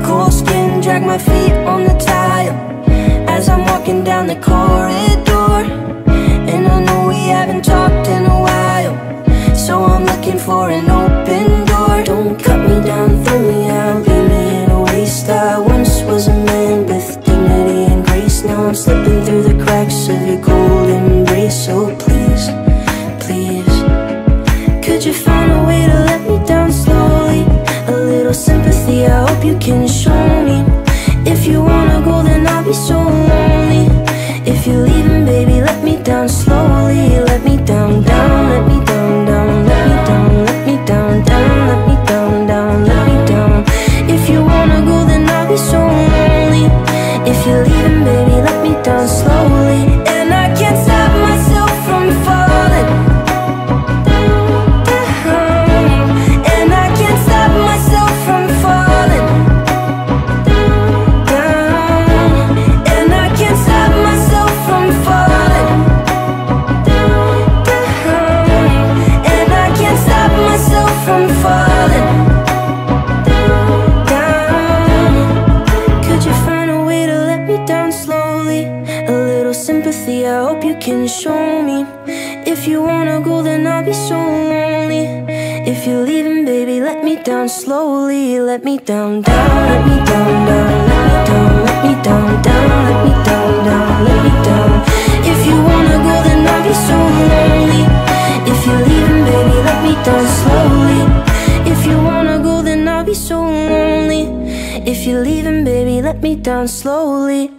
cool skin, drag my feet on the tile as I'm walking down the corridor. And I know we haven't talked in a while, so I'm looking for an open door. Don't cut me down, throw me out, leave me in a waste. I once was a man with dignity and grace. Now I'm slipping through the cracks of your cold embrace. So please, please, could you find a way to let me down slowly? A little sympathy, I hope you can show me. If you wanna go, then I'll be so lonely. If you're leaving, baby, let me down slowly. Let me down, down, let me down, down, let me down, let me down, down, let me down, down, let me down. If you wanna go, then I'll be so lonely. If you're leaving, baby, let me down slowly. And I can't stop myself from falling down. And I can't stop myself from falling down. And I can't stop myself from falling down. And I can't stop myself from falling down. Could you find a way to let me down slowly? A little sympathy, I hope you can show me. If you wanna go, then I'll be so lonely. If you're leaving, baby, let me down slowly. Let me down, down, let me down, down, let me down, let me down, down, let me down, down, let me down. If you wanna go, then I'll be so lonely. If you're leaving, baby, let me down slowly. If you wanna go, then I'll be so lonely. If you're leaving, baby, let me down slowly.